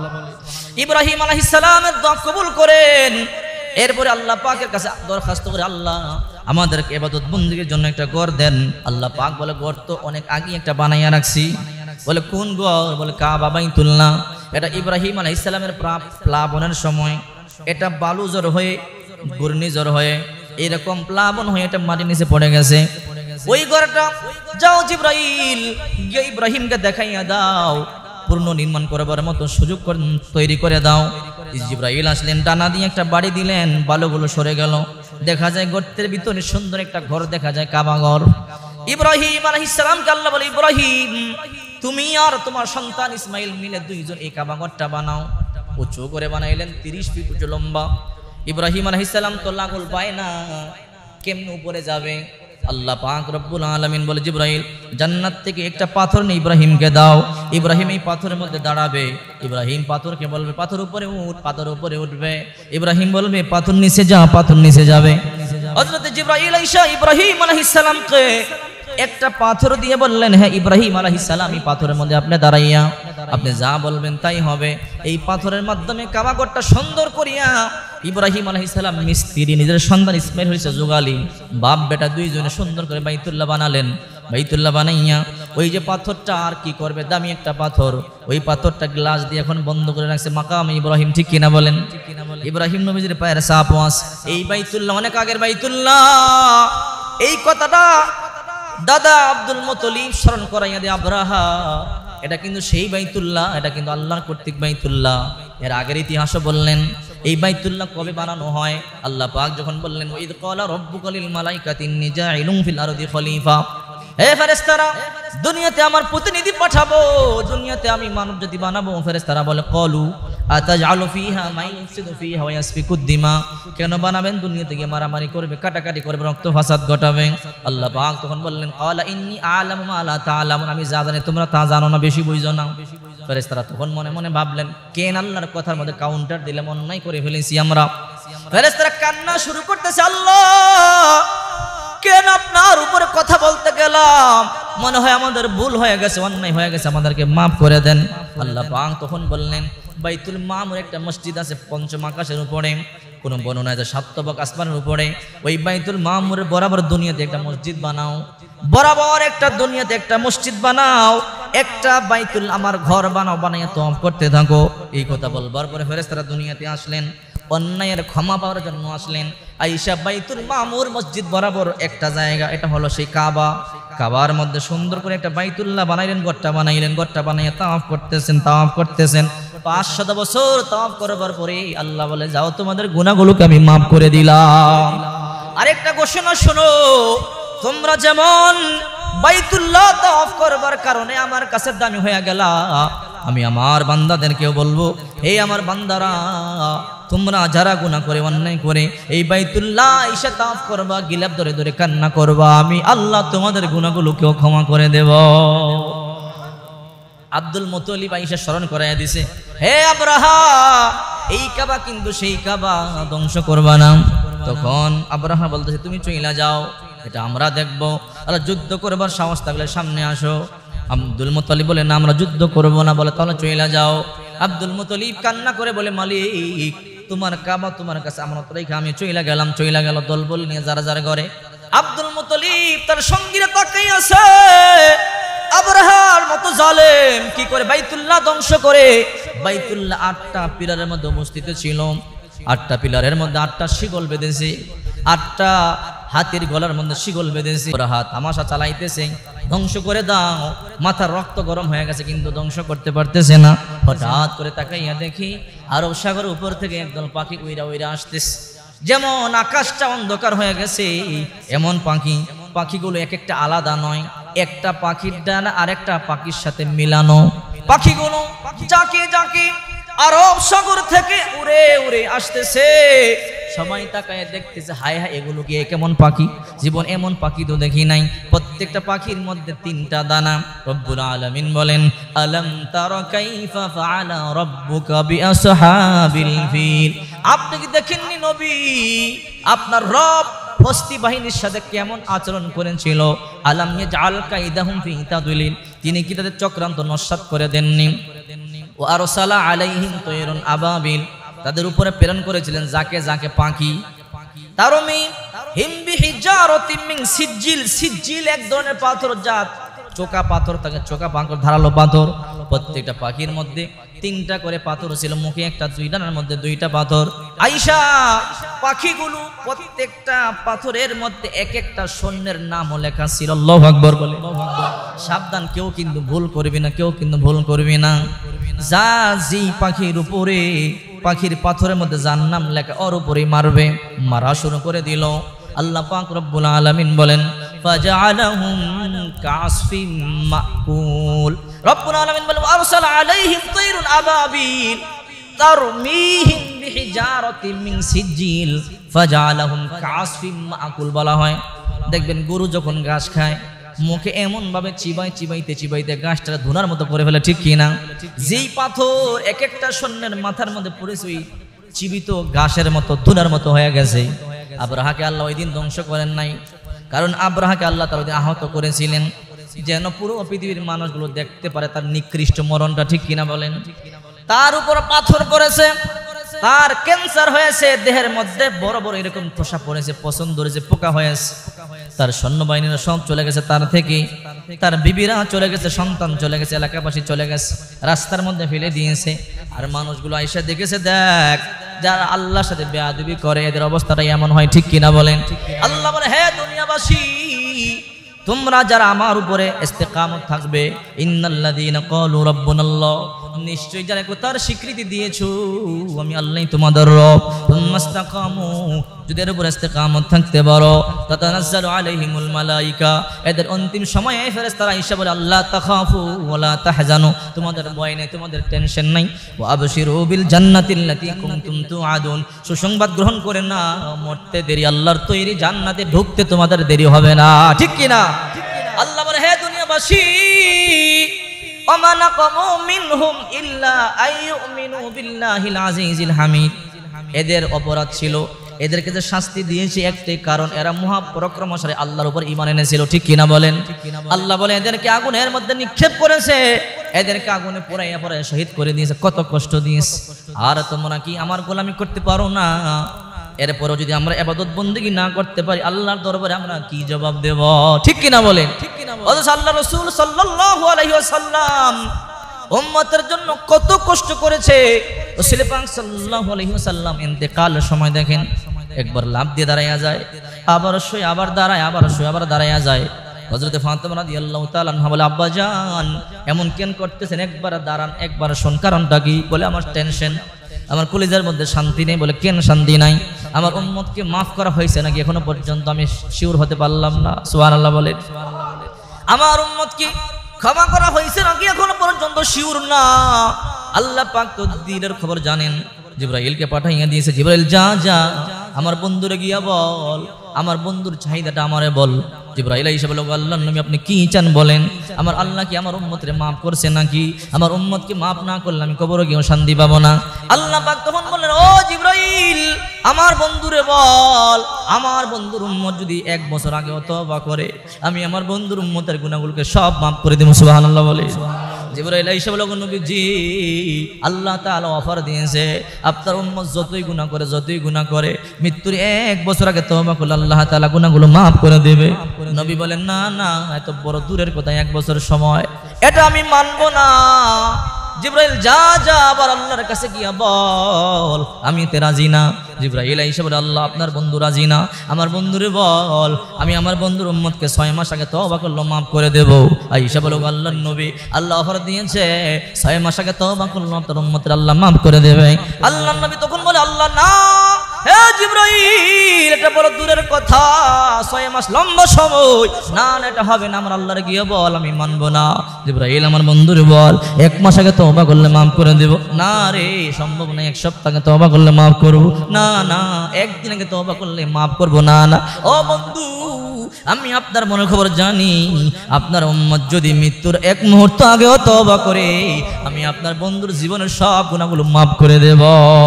ইব্রাহিম আলাইহিস সালামের দোয়া কবুল করেন। এরপরে আল্লাহ পাকের কাছে দরখাস্ত করে, আল্লাহ আমাদেরকে ইবাদত বন্দেগীর জন্য একটা ঘর দেন। আল্লাহ পাক বলে, ঘর তো অনেক আগে একটা বানাইয়া রাখছি। বলে কোন ঘর? বলে কাবা বাইতুল্লাহ। এটা ইব্রাহিম আলাইহিস সালামের প্লাবনের সময় এটা বালু জ্বর হয়ে, ঘূর্ণিঝড় হয়ে এরকম প্লাবন হয়ে এটা মাটির নিচে পড়ে গেছে। ওই ঘরটা যাও জিবরাইল গিয়ে ইব্রাহিমকে দেখাইয়া দাও, পূর্ণ নির্মাণ করবার মতো সুযোগ তৈরি করে দাও। জিবরাইল আসলেন, ডানা দিয়ে একটা বাড়ি দিলেন, বালুগুলো সরে গেল। দেখা যায় গর্তের ভিতরে সুন্দর একটা ঘর দেখা যায়, কাবা ঘর। ইব্রাহিম আলাইহিস সালামকে আল্লাহ বলে, ইব্রাহিম তুমি আর তোমার সন্তান ইসমাইল মিলে দুইজন এই কাবা ঘরটা বানাও। উঁচু করে বানাইলেন, তিরিশ ফিট উঁচু লম্বা। ইব্রাহিম আলাইহিস সালাম তো লাগল পায় না, কেমনে উপরে যাবে? আল্লাহ পাক রব্বুল আলামিন বলে, জিবরাইল জান্নাত থেকে একটা পাথর নিয়ে ইব্রাহিমকে দাও। ইব্রাহিম এই পাথরের মধ্যে দাঁড়াবে। ইব্রাহিম পাথরকে বলবে, পাথর উপরে উঠ। পাথর উপরে উঠবে। ইব্রাহিম বলবে, পাথর নিচে যা। পাথর নিচে যাবে। হযরত জিবরাইল আইসা ইব্রাহিম আলাইহিস সালামকে একটা পাথর দিয়ে বললেন, হ্যাঁ ইব্রাহিম আলাইহিস সালাম এই পাথরের মধ্যে আপনি দাঁড়াইয়া আপনি যা বলবেন তাই হবে। এই পাথরের মাধ্যমে কাবা ঘরটা সুন্দর করিয়া ইব্রাহিম আলাইহিস সালাম মিস্ত্রি, নিজের সন্তান ইসমাইল হইছে যোগালী, বাপ বেটা দুইজনে সুন্দর করে বাইতুল্লাহ বানালেন। বাইতুল্লাহ বানাইয়া ওই যে পাথরটা আর কি করবে, দামি একটা পাথর, ওই পাথরটা গ্লাস দিয়ে এখন বন্ধ করে রাখছে মাকাম ইব্রাহিম। ঠিক কিনা বলেন? ইব্রাহিম নবীজির পায়ের ছাপ আছে। এই বাইতুল্লাহ অনেক আগের বাইতুল্লাহ। এই কথাটা দাদা আব্দুল মুত্তালিব স্মরণ করাইয়া দিয়ে, আব্রাহা এটা কিন্তু সেই বাইতুল্লাহ, এটা কিন্তু আল্লাহর কর্তৃক বাইতুল্লাহ। এর আগের ইতিহাসও বললেন। এই বাইতুল্লাহ কবে বানানো হয়? আল্লাহ পাক যখন বললেন, ওয়াইদ ক্বালা রাব্বুকা লিল মালাইকাতি ইন্নী জাইলুন ফিল আরদি খলিফা, হে ফেরেশতারা দুনিয়াতে আমার প্রতিনিধি পাঠাবো, দুনিয়াতে আমি মানব জাতি বানাবো। ফেরেশতারা বলে, ক্বালু আতাজআলু ফিহা মান ইফসিদু ফিহা ওয়া ইয়াসফিকুদ দিমা, কেন বানাবেন? দুনিয়াতে গিয়ে মারামারি করবে, কাটাকাটি করবে, রক্ত ফাসাদ ঘটাবে। আল্লাহ পাক তখন বললেন, ক্বালা ইন্নী আ'লামু মা লা তা'লামুন, আমি যা জানি তোমরা তা জানো না, বেশি বুঝো না। ফেরেশতারা তখন মনে মনে ভাবলেন, কেন আল্লাহর কথার মধ্যে কাউন্টার দিলাম, অন্যায় করে ফেলেছি আমরা। ফেরেশতারা কান্না শুরু করতেছে, আল্লাহ কেন আপনার উপরে কথা বলতে গেলাম, মনে হয় আমাদের ভুল হয়ে গেছে, অন্যায় হয়ে গেছে, আমাদেরকে মাফ করে দেন। আল্লাহ পাক তখন বললেন, বাইতুল মামুর একটা মসজিদ আছে পঞ্চম আকাশের উপরে, কোন বর্ণনা আছে সাতবক আসমানের উপরে। ওই বাইতুল মামুরের বরাবর দুনিয়াতে একটা মসজিদ বানাও, বরাবর একটা দুনিয়াতে একটা মসজিদ বানাও, একটা বাইতুল আমার ঘর বানাও, বানাইয়া তওয়াফ করতে থাকো। এই কথা বলবার পরে ফেরেশতারা দুনিয়াতে আসলেন, অন্যায়ের ক্ষমা পাওয়ার জন্য আসলেন। আয়েশা বাইতুল মামুর মসজিদ বরাবর একটা জায়গা, এটা হলো সেই কাবা। কাবার মধ্যে সুন্দর করে একটা বাইতুল্লাহ বানাইলেন, ঘরটা বানাইলেন, ঘরটা বানাইয়া তাওয়াফ করতেছেন, তাওয়াফ করতেছেন। পাঁচশত বছর তাওয়াফ করবার পরে আল্লাহ বলে, যাও তোমাদের গুনাহগুলোকে আমি মাফ করে দিলাম। আরেকটা ঘোষণা শোনো, তোমরা যেমন বাইতুল্লাহ তাওয়াফ করবার কারণে আমার কাছে দামি হয়ে গেলা, আমি আমার বান্দাদেরকেও বলবো, হে আমার বান্দারা তোমরা যারা গুনাহ করে অন্যায় করে এই বাইতুল্লাহ এসে তাওয়াফ করবা, গিলাপ ধরে ধরে কান্না করবা, আমি আল্লাহ তোমাদের গুনাহগুলোকেও ক্ষমা করে দেব। আব্দুল মুত্তালিব আয়েশা স্মরণ করাইয়া দিছে, হে আব্রাহা এই কাবা কিন্তু সেই কাবা, ধ্বংস করবা না। তখন আব্রাহা বলতেছে, তুমি চইলা যাও, এটা আমরা দেখবো, আর যুদ্ধ করবার সাহস থাকলে সামনে আসো। আব্দুল মুত্তালিব বলে, না আমরা যুদ্ধ করব না। বলে, তাহলে চইলা যাও। আব্দুল মুত্তালিব কান্না করে বলে, মালিক তোমার কাবা তোমার কাছে আমানত রেখে আমি চইলা গেলাম। চইলা গেল দলবল নিয়ে যারা যারা ঘরে। আব্দুল মুত্তালিব তার সঙ্গীরা তাকিয়ে আছে আবরাহার মতো জালেম কি করে বাইতুল্লাহ ধ্বংস করে। বাইতুল্লাহ আটটা পিলারের মধ্যে অবস্থিত ছিল, আটটা পিলারের মধ্যে আটটা শিকল বেঁধেছে, আটটা হাতির গলার মধ্যে শিকল বেঁধেছে। আবরাহা তামাশা চালাইতেছে, ধ্বংস করে দাও। মাথার রক্ত গরম হয়ে গেছে কিন্তু ধ্বংস করতে পারতেছে না। হঠাৎ করে তাকাইয়া দেখি আরব সাগরের উপর থেকে একদল পাখি উইরা উইরা আসতেছে। যেমন আকাশটা অন্ধকার হয়ে গেছে এমন পাখি, পাখিগুলো এক একটা আলাদা নয়, একটা পাখির ডানা আরেকটা পাখির সাথে মিলানো। পাখিগুলো জাকে জাকে আরব সাগর থেকে উড়ে উড়ে আসতেছে। সবাই তাকায় দেখতেছে, হায় হায় এগুলো কি কেমন পাখি, জীবন এমন পাখি তো দেখি নাই। প্রত্যেকটা পাখির মধ্যে তিনটা দানা। রব্বুল আলামিন বলেন, আলাম তারা কাইফা ফাআলা রাব্বুকা বিআসহাবিল ফিল। আপনি কি দেখেননি নবী, আপনার রব হস্তি বাহিনীর সাথে কেমন আচরণ করেছিল? আলাম ইয়াজআল কাইদাহুম ফি তাদলিল, তিনি কি তাদের চক্রান্ত নস্যাৎ করে দেননি? ও আরসালা আলাইহিম তায়রুন আবাবিল, তাদের উপরে প্রেরণ করেছিলেন যাকে যাকে পাখি। তারমি হিম বিহিজারাতিন মিন সিজিল, সিজিল এক ধরনের পাথর, জাত চোকা পাথর থাকে, চোকা পাথর ধারালো পাথর। প্রত্যেকটা পাখির মধ্যে তিনটা করে পাথর ছিল, মুখে একটা, দুই ডানার মধ্যে দুইটা পাথর। আয়েশা, পাখিগুলো প্রত্যেকটা পাথরের মধ্যে এক একটা সৈন্যের নামও লেখা ছিল। আল্লাহু আকবার বলে। সাবধান, কেউ কিন্তু ভুল করবি না, কেউ কিন্তু ভুল করবি না। যা যেই পাখির উপরে, পাখির পাথরের মধ্যে যার নাম লেখা ওর উপরেই মারবে। মারা শুরু করে দিল। আল্লাহ পাক রব্বুল আলামিন বলেন, ফাজআলাহুম কাসফিম মাকুল। রব্বুল আলামিন বলেন, আরসালা আলাইহিম তায়রুন আবাবিল তারমিহিম বিহিজারাতিন মিন সিজিল ফাজআলাহুম কাসফিম মাকুল। বলা হয়, দেখবেন গরু যখন ঘাস খায় মুখে এমন ভাবে চিবাই চিবাইতে চিবাইতে গাছটা ধুনার মতো করে ফেলে, ঠিক কিনা? যেই পাথর এক একটা সৈন্যের মাথার মধ্যে পড়েছে ওই চিবিত ঘাসের মতো ধুনার মতো হয়ে গেছে। আবরাহাকে আল্লাহ ওই দিন ধ্বংস করেন নাই, কারণ আবরাহাকে আল্লাহ তার ওই দিন আহত করেছিলেন যেন পুরো পৃথিবীর মানুষগুলো দেখতে পারে তার নিকৃষ্ট মরণটা, ঠিক কিনা বলেন? তার উপর পাথর পড়েছে, তার ক্যান্সার হয়েছে, দেহের মধ্যে বড় বড় এরকম ঠোসা পড়েছে, পছন্দ ধরেছে, পোকা হয়েছে। তার সৈন্যবাহিনীরা সব চলে গেছে তার থেকে, তার বিবিরা চলে গেছে, সন্তান চলে গেছে, এলাকাবাসী চলে গেছে, রাস্তার মধ্যে ফেলে দিয়েছে। আর মানুষগুলো আয়েশা দেখেছে, দেখ যারা আল্লাহর সাথে বেয়াদবি করে এদের অবস্থাটাই এমন হয়, ঠিক কিনা বলেন? আল্লাহ বলে, হে দুনিয়াবাসী, তোমরা যারা আমার উপরে ইস্তেকামত থাকবে, ইন্নাল্লাযীনা ক্বালু রাব্বুনাল্লাহ, নিশ্চয়ই যারা তার স্বীকৃতি দিয়েছো আমি আল্লাহই তোমাদের রব, তুমাস্তাকামু, যদি এর উপরে ইস্তেকামত থাকতে পারো, তাতানাজ্জালু আলাইহিমুল মালায়েকা, এদের অন্তিম সময়ে ফেরেশতারা এসে বলে, আল্লাহ তাখাফু ওয়ালা তাহজানু, তোমাদের ভয় নেই, তোমাদের টেনশন নাই, ওয়া আবশিরু বিল জান্নাতিল্লাতী কুনতুম তুআদুন, সুসংবাদ গ্রহণ করে না, মরতে দেরি, আল্লাহর তৈরি জান্নাতে ঢুকতে তোমাদের দেরি হবে না, ঠিক কি না? আল্লাহ বলে, হে দুনিয়াবাসী, ওমা নাকামু মিনহুম ইল্লা আইয়ুমিনু বিল্লাহিল আজিজিল হামিদ, এদের অপরাধ ছিল, এদেরকে যে শাস্তি দিয়েছি একটাই কারণ, এরা মহাপরাক্রমশালী আল্লাহর উপর ঈমান এনেছিল, ঠিক কিনা বলেন? আল্লাহ বলে, এদেরকে আগুনের মধ্যে নিক্ষেপ করেছে, এদেরকে আগুনে পোড়াইয়া পোড়াইয়া শহীদ করে দিয়েছে, কত কষ্ট দিয়েছে। আর তোমরা কি আমার গোলামি করতে পারো না? এরপরও যদি আমরা ইবাদত বন্দেগী না করতে পারি, আল্লাহর দরবারে আমরা কি জবাব দেব, ঠিক কিনা বলেন? অথচ আল্লাহ রাসূল সাল্লাল্লাহু আলাইহি ওয়াসাল্লাম উম্মতের জন্য কত কষ্ট করেছে। রাসূল পাক সাল্লাল্লাহু আলাইহি ওয়াসাল্লাম ইন্তেকালের সময় দেখেন, একবার লাফ দিয়ে দাঁড়াইয়া যায়, আবার শুয়ে আবার দাঁড়ায়, আবার শুয়ে আবার দাঁড়াইয়া যায়। হযরত ফাতেমা রাদিয়াল্লাহু তাআলা আনহা বলে, আব্বা জান এমন কেন করতেছেন, একবার দাঁড়ান একবার শোন, কারণটা কি? বলে, আমার টেনশন, আমার কলিজার মধ্যে শান্তি নেই। বলে, কেন শান্তি নাই? আমার উম্মতকে মাফ করা হয়েছে নাকি এখনো পর্যন্ত আমি শিওর হতে পারলাম না। সুবহানাল্লাহ বলে, আমার উম্মতকে ক্ষমা করা হয়েছে নাকি এখনো পর্যন্ত শিওর না। আল্লাহ পাক তো দিলের খবর জানেন, জিবরাইলকে পাঠাইয়া দিয়েছে, জিবরাইল যা যা আমার বন্ধুরে গিয়া বল, আমার বন্ধুর চাহিদাটা আমারে বল। জিবরাইল এসে বলে, আল্লাহর নবী আপনি কি চান বলেন? আমার আল্লাহ কি আমার উম্মতরে মাফ করছে নাকি? আমার উম্মতকে মাফ না করলে আমি কবরে গিয়েও শান্তি পাবো না। আল্লাহ পাক তখন বললেন, ও জিবরাইল আমার বন্ধুরে বল, আমার বন্ধুর উম্মত যদি এক বছর আগে তওবা করে, আমি আমার বন্ধুর উম্মতের গুনাহগুলোকে সব মাফ করে দেব। সুবহানাল্লাহ বলে। জিবরাইল এসে বলল নবীজি আল্লাহ তাআলা অফার দিয়েছে আপনার উম্মত যতই গুনাহ করে যতই গুনাহ করে মৃত্যুর এক বছর আগে তওবা করলে আল্লাহ তাআলা গুনাহগুলো maaf করে দেবে। নবী বলেন না না এত বড় দূরের কথা এক বছর সময় এটা আমি মানব না। জিবরাইল যা যা আবার আল্লাহর কাছে গিয়া বল আমি এতে রাজি না। জিবরাইল এসে বলে আল্লাহ আপনার বন্ধু রাজি না, আমার বন্ধুরে বল আমি আমার বন্ধুর উম্মতকে ছয় মাস আগে তওবা করলো মাফ করে দেব। আয়েশা বলো আল্লাহর নবী আল্লাহ অফার দিয়েছে ছয় মাস আগে তওবা করলো আপনার উম্মতের আল্লাহ মাফ করে দেবে। আল্লাহর নবী তখন বলে আল্লাহ না হে জিবরাইল এটা বড় দূরের কথা, ছয় মাস লম্বা সময় না না এটা হবে না, আমার আল্লাহর গিয়ে বল আমি মানবো না। জিবরাইল আমার বন্ধুরে বল এক মাস আগে তওবা করলে মাফ করে দেব। না রে সম্ভব না, এক সপ্তাহ আগে তওবা করলে মাফ করব না না, একদিন আগে তওবা করলে মাফ করব না না। ও বন্ধু আমি আপনার মনের খবর জানি, আপনার উম্মত যদি মৃত্যুর এক মুহূর্ত আগেও তওবা করে আমি আপনার বন্ধুর জীবনের সব গুনাহগুলো মাফ করে দেব।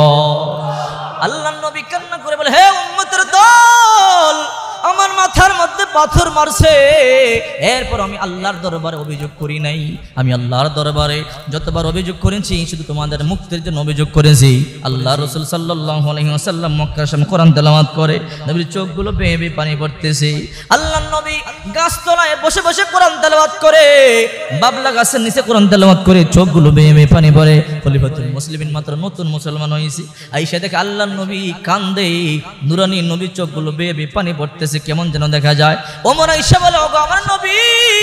আল্লাহর নবী কান্না করে বলে হে উম্মতের দল আমার মাথার মধ্যে পাথর মারছে, এরপর আমি আল্লাহর দরবারে অভিযোগ করি নাই। আমি আল্লাহর দরবারে যতবার অভিযোগ করেছি শুধু তোমাদের মুক্তির জন্য অভিযোগ করেছি। আল্লাহ রাসূল সাল্লাল্লাহু আলাইহি ওয়াসাল্লাম মক্কার সামনে কোরআন তেলাওয়াত করে নবীর চোখগুলো বেয়ে বেয়ে পানি পড়তেছে। আল্লাহর নবী গাছতলায় বসে বসে কোরআন তেলাওয়াত করে, বাবলা গাছের নিচে কোরআন তেলাওয়াত করে চোখগুলো বেয়ে বেয়ে পানি পড়ে। খলিফাতুল মুসলিমিন মাত্র নতুন মুসলমান হয়েছে, আয়েশা দেখে আল্লাহর নবী কান্দে, নুরানি নবীর চোখগুলো বেয়ে বেয়ে পানি পড়তেছে, কেমন যেন দেখা যায়। ওমর আয়েশা বলে ওগো আমার নবী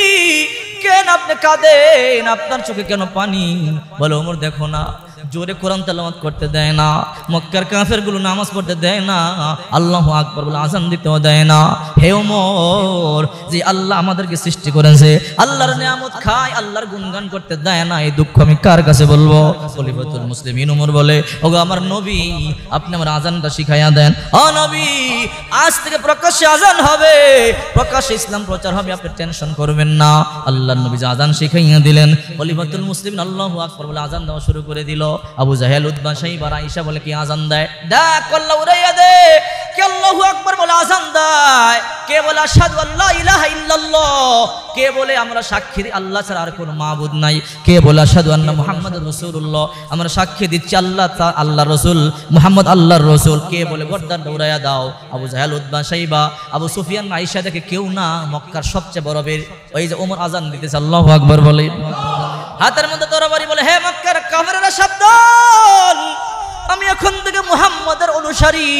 কেন আপনি কাঁদেন, আপনার চোখে কেন পানি? বলে ওমর দেখো না জোরে কোরআন তেলাওয়াত করতে দেয় না, মক্কার কাফেরগুলো নামাজ পড়তে দেয় না, আল্লাহু আকবার বলে আযান দিতেও দেয় না। হে ওমর যে আল্লাহ আমাদেরকে সৃষ্টি করেছে, আল্লাহর নিয়ামত খায়, আল্লাহর গুণগান করতে দেয় না, এই দুঃখ আমি কার কাছে বলবো? খলিফাতুল মুসলিমিন ওমর বলে ওগো আমার নবী আপনি আমার আযানটা শিখাইয়া দেন। ও নবী আজ থেকে প্রকাশ্যে আযান হবে, প্রকাশ্যে ইসলাম প্রচার হবে, আপনি টেনশন করবেন না। আল্লাহর নবী আযান শিখাইয়া দিলেন। খলিফাতুল মুসলিমিন আল্লাহু আকবার বলে আযান দেওয়া শুরু করে দিল। আবু জাহেল উতবা শাইবা আয়েশা বলে কি আযান দেয়? দেখ কল্লা উড়াইয়া দে, কে আল্লাহু আকবার বলে আযান দেয়, কে বলে আশহাদু আল্লা ইলাহা ইল্লাল্লাহ, কে বলে আমরা সাক্ষী দিই আল্লাহ ছাড়া আর কোনো মাবুদ নাই, কে বলে আশহাদু আন্না মুহাম্মাদুর রাসূলুল্লাহ আমরা সাক্ষী দিচ্ছি আল্লাহ তা আল্লাহর রাসূল মুহাম্মদ আল্লাহর রাসূল, কে বলে গর্দান উড়াইয়া দাও। Abu Jahl Utba Shaiba Abu Sufyan আয়েশা দেখে কেউ না, মক্কার সবচেয়ে বড় বীর ওই যে ওমর আযান দিতেছে আল্লাহু আকবার বলে, হাতের মধ্যে তরবারি বলে হে মক্কার কাফেররা সাবধান, আমি এখন থেকে মুহাম্মাদের অনুসারী,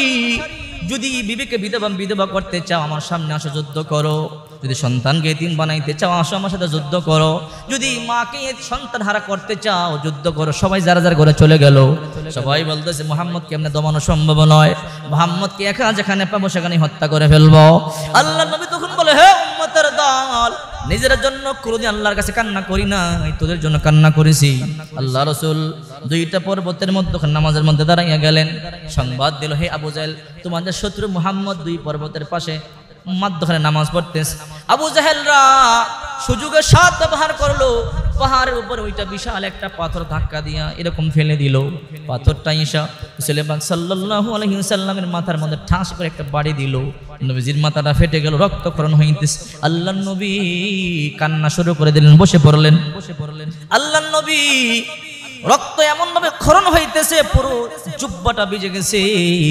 যদি বিবিকে বিধবা বিধবা করতে চাও আমার সামনে আসো যুদ্ধ করো, যদি সন্তানকে এতিম বানাইতে চাও আসো আমার সাথে যুদ্ধ করো, যদি মাকে সন্তান হারা করতে চাও যুদ্ধ করো। সবাই যারা যারা করে চলে গেল, সবাই বলতেছে মুহাম্মদকে এমনি দমানো সম্ভব নয়, মুহাম্মদকে একা যেখানে পাবো সেখানে হত্যা করে ফেলবো। আল্লাহ নবী তখন বলে হে উম্মতের দল নিজের জন্য কোনদিন আল্লাহর কাছে কান্না করি নাই, তোদের জন্য কান্না করেছি। আল্লাহ রাসূল দুইটা পর্বতের মধ্যে নামাজের মধ্যে দাঁড়াইয়া গেলেন, সংবাদ দিল হে আবু জাহেল তোমাদের শত্রু মুহাম্মদ দুই পর্বতের পাশে মাঝখানে নামাজ পড়তেছে। আবু জাহেলরা সুযোগের সাথ ব্যবহার করলো, পাহাড়ের উপরে ওইটা বিশাল একটা পাথর ধাক্কা দিয়া এরকম ফেলে দিল। পাথরটা ঈসা রাসূলুল্লাহ সাল্লাল্লাহু আলাইহি ওয়াসাল্লামের মাথার মধ্যে ঠাস করে একটা বাড়ি দিল, নবীজির মাথাটা ফেটে গেল, রক্তক্ষরণ হইতেছে। আল্লাহর নবী কান্না শুরু করে দিলেন, বসে পড়লেন বসে পড়লেন আল্লাহর নবী রক্ত এমন ভাবে ক্ষরণ হইতেছে পুরো জুব্বাটা ভিজে গেছে,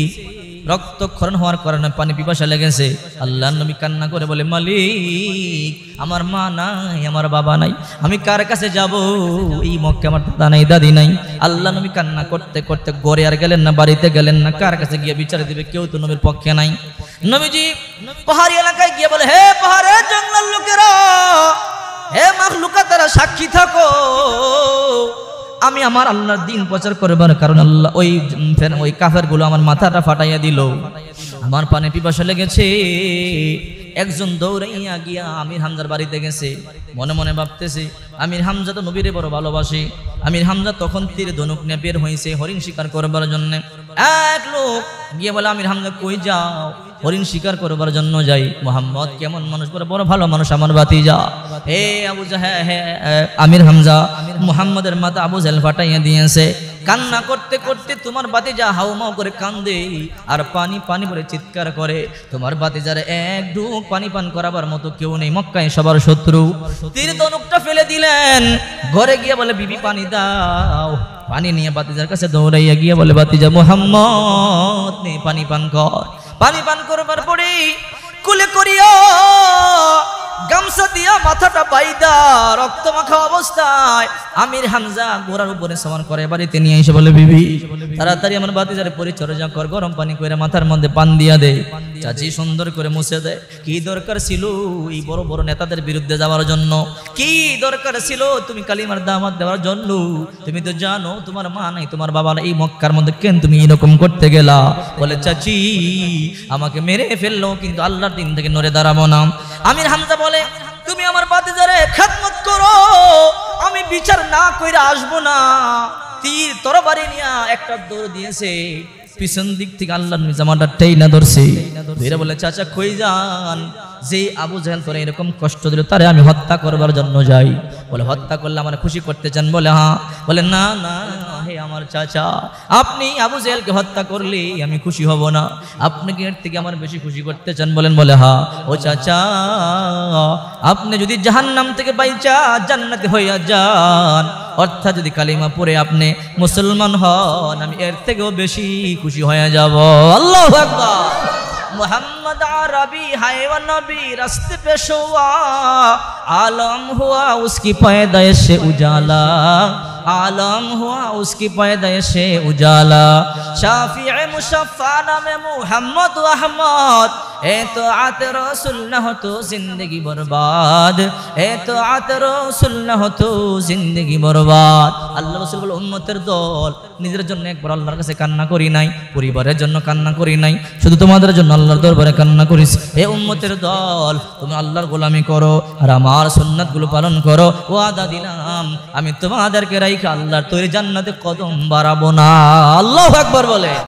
রক্তক্ষরণ হওয়ার কারণে পানি পিপাসা লেগেছে। আল্লাহর নবী কান্না করে বলে মালিক আমার মা নাই, আমার বাবা নাই, আমি কার কাছে যাব? এই মক্কা আমার দাদা নাই দাদি নাই। আল্লাহ নবী কান্না করতে করতে ঘরে আর গেলেন না, বাড়িতে গেলেন না, কার কাছে গিয়ে বিচার দিবে? কেউ তো নবীর পক্ষে নাই। নবীজি পাহাড়ি এলাকায় গিয়ে বলে হে পাহাড়ের জঙ্গল লোকেরা, হে মাখলুকাতেরা সাক্ষী থাকো, আমি আমার আল্লাহর দ্বীন প্রচার করবার কারণ আল্লাহ ওই ওই কাফেরগুলো আমার মাথাটা ফাটাইয়া দিল, আমার পানি পিপাসা লেগেছে। একজন দৌড়াইয়া গিয়া আমির হামজার বাড়িতে গেছে, মনে মনে ভাবতেছে আমির হামজা তো নবীরে বড় ভালোবাসে। আমির হামজা তখন তীর ধনুক নিয়ে বের হয়েছে হরিণ শিকার করবার জন্য। এক লোক গিয়ে বলে আমির হামজা কই যাও? হরিণ শিকার করবার জন্য যাই। মুহাম্মদ কেমন মানুষ, বড় বড় ভালো মানুষ আমার ভাতিজা। হে আবু জাহেল, হ্যাঁ হ্যাঁ আমির হামজা মুহাম্মদের মাথা আবু জাহেল ফাটাইয়া দিয়েছে। কান্না করতে করতে তোমার ভাতিজা হাউমাউ করে কান্দে আর পানি পানি বলে চিৎকার করে। তোমার ভাতিজার এক ঢুক পানি পান করাবার মতো কেউ নেই, মক্কায় সবার শত্রু। তীর ধনুকটা ফেলে দিলেন, ঘরে গিয়ে বলে বিবি পানি দাও। পানি নিয়ে ভাতিজার কাছে দৌড়াইয়া গিয়ে বলে ভাতিজা মুহাম্মদ নে পানি পান কর। পানি পান করবার পরে কুলে করিয়া গামছা দিয়া মাথাটা বাইদা রক্ত মাখা অবস্থায় আমির হামজা ঘোড়ার উপরে সমান করে বাড়িতে নিয়ে এসে বলে বিবি তাড়াতাড়ি আমার ভাতিজারে পরিচর্যা কর, গরম পানি করে মাথার মধ্যে পান দিয়া দে। চাচি সুন্দর করে মুছে দেয়। কি দরকার ছিল এই বড় বড় নেতাদের বিরুদ্ধে যাওয়ার জন্য? কি দরকার ছিল তুমি কালিমার দাওয়াত দেওয়ার জন্য? তুমি তো জানো তোমার মা নাই, তোমার বাবা নাই, এই মক্কার মধ্যে কেন তুমি এরকম করতে গেলা? বলে চাচি আমাকে মেরে ফেললো কিন্তু আল্লাহর দিন থেকে নড়ে দাঁড়াবো না। আমির হামজা বলে তুমি আমার ভাতিজারে খেদমত করো, আমি বিচার না কইরা আসবো না। তীর তরবারি নিয়া একটা দৌড় দিয়েছে, পিছন দিক থেকে আল্লাহর জামাটা টেইনা ধরছে। ধরে বলে চাচা কই যান? যে আবু জাহেল তোরে এরকম কষ্ট দিল তারে আমি হত্যা করবার জন্য যাই। বলে হত্যা করলে আমার খুশি করতে চান? বলে হ্যাঁ। বলে না না হে আমার চাচা, আপনি আবু জাহেলকে হত্যা করলে আমি খুশি হব না, আপনি কি এর থেকে আমার বেশি খুশি করতে চান? বলেন বলে হ্যাঁ। ও চাচা আপনি যদি জাহান্নাম থেকে বাইচা জান্নাতে হইয়া যান, অর্থাৎ যদি কালিমা পড়ে আপনি মুসলমান হন, আমি এর থেকেও বেশি খুশি হয়ে যাব। আল্লাহু আকবার। मोहम्मद अरबी है व नबी रास्ते पे शुआ, आलम हुआ उसकी पैदाइश से उजाला, आलम हुआ उसकी पैदाइश से उजाला। शाफिए मुशफ़्फ़ा नामे मोहम्मद अहमद, ए तो आते रसूल न हो तो जिंदगी बर्बाद, ए तो आते रसूल न हो तो जिंदगी बर्बाद। আল্লাহ রাসূল বলে উম্মতের দল, নিজের জন্য একবার আল্লাহর কাছে কান্না করি নাই, পরিবারের জন্য কান্না করি নাই, শুধু তোমাদের জন্য আল্লাহর দরবারে কান্না করিস। হে উম্মতের দল তুমি আল্লাহর গোলামি করো আর আমার সুন্নাতগুলো পালন করো, ওয়াদা দিলাম আমি তোমাদেরকে রাইখা আল্লাহর তৈরি জান্নাতে কদম বাড়াবো না। আল্লাহু আকবার বলে।